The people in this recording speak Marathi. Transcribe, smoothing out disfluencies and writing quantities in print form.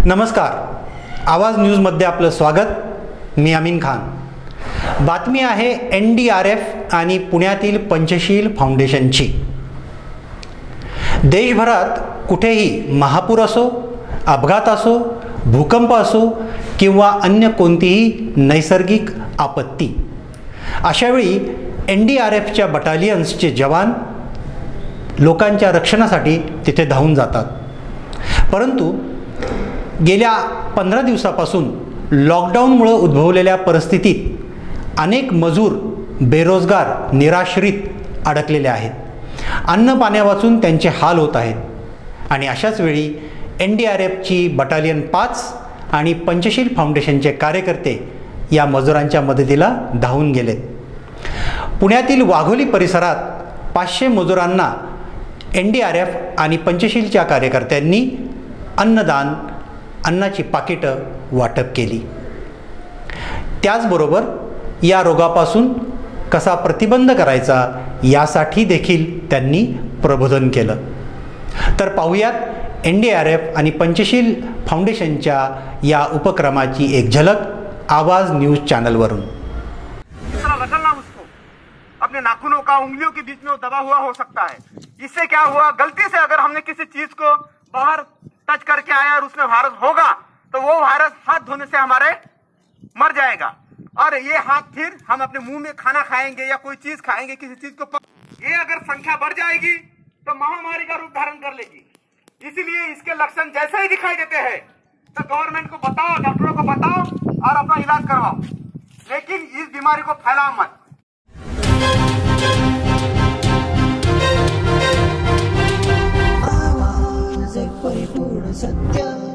नमस्कार, आवाज न्यूजमध्ये आपलं स्वागत। मी अमीन खान। बातमी आहे NDRF आणि पुण्यातील पंचशील फाउंडेशनची। देशभरात कुठेही महापूर असो, अपघात असो, भूकंप असो किंवा अन्य कोणतीही नैसर्गिक आपत्ती, अशावेळी NDRFच्या बटालियन्सचे जवान लोकांच्या रक्षणासाठी तिथे धावून जातात। परंतु गेल्या 15 दिवसापासून लॉकडाऊनमुळे उद्भवलेल्या परिस्थितीत अनेक मजूर बेरोजगार, निराश्रित अडकलेले आहेत। अन्न पाण्या वाचून त्यांचे हाल होत आहेत आणि अशाच वेळी NDRFची बटालियन 5 आणि पंचशील फाउंडेशनचे कार्यकर्ते या मजुरांच्या मदतीला धावून गेलेत। पुण्यातील वाघोली परिसरात 500 मजुरांना NDRF आणि पंचशीलच्या कार्यकर्त्यांनी अन्नदान, अन्नाची पाकिटं वाटप केली। त्याचबरोबर या रोगापासून कसा प्रतिबंध करायचा यासाठी देखील त्यांनी प्रबोधन केलं। तर पाहूयात NDRF आणि पंचशील फाउंडेशनच्या या उपक्रमाची एक झलक आवाज न्यूज चैनलवरून। अपने नाखूनों का उंगलियों के बीच में वो दबा हुआ हो सकता है। इससे क्या हुआ, गलती से अगर हमने किसी चीज को बाहर टच करके आया और उसमें वायरस होगा तो वो वायरस हाथ धोने से हमारे मर जाएगा और ये हाथ फिर हम अपने मुंह में खाना खाएंगे या कोई चीज खाएंगे, किसी चीज को ये अगर संख्या बढ़ जाएगी तो महामारी का रूप धारण कर लेगी। इसीलिए इसके लक्षण जैसे ही दिखाई देते हैं तो गवर्नमेंट को बताओ, डॉक्टरों को बताओ और अपना इलाज करवाओ, लेकिन इस बीमारी को फैलाओ मत। परिपूर्ण सत्य।